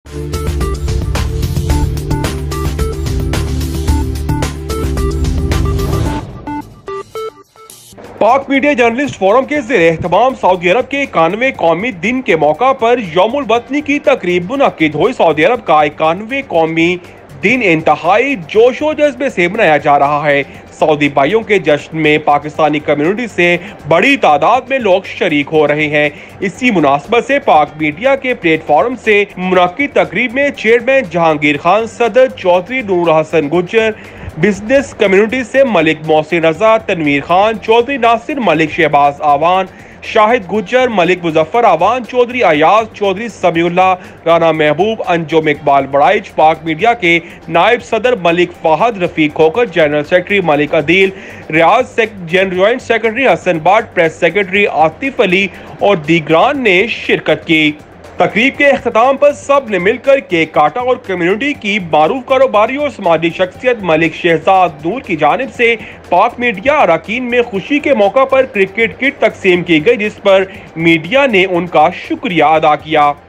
पाक media journalist forum के ज़ेर-ए-एहतमाम Saudi अरब के 91वें कौमी दिन के मौका पर यौमुल वतनी की तकरीब मुनक्किद हुई। सऊदी अरब का 91वें कौमी दिन इंतहाई जोशो जज्बे से मनाया जा रहा है। सऊदी भाइयों के जश्न में पाकिस्तानी कम्युनिटी से बड़ी तादाद में लोग शरीक हो रहे हैं। इसी मुनासबत से पाक मीडिया के प्लेटफॉर्म से मुनक्किद तकरीब में चेयरमैन जहांगीर खान, सदर चौधरी नूर हसन गुज्जर, बिजनेस कम्युनिटी से मलिक मोहसिन रजा, तनवीर खान, चौधरी नासिर मलिक, शहबाज आवान, शाहिद गुज्जर, मलिक मुजफ्फर आवान, चौधरी अयाज, चौधरी समीउल्लाह, राना महबूब, अंजुम इकबाल बड़ाइच, पाक मीडिया के नायब सदर Malik Fahad, Rafiq Khokhar, general secretary Malik Adeel, Riaz joint secretary Hasan Butt, press secretary Atif Ali और दीगरान ने शिरकत की। तकरीब के अख्ताम पर सब ने मिलकर केक काटा और कम्युनिटी की मारूफ कारोबारी और समाजी शख्सियत मलिक शहजाद नूर की जानिब से पाक मीडिया अरकान में खुशी के मौका पर क्रिकेट किट तकसीम की गई, जिस पर मीडिया ने उनका शुक्रिया अदा किया।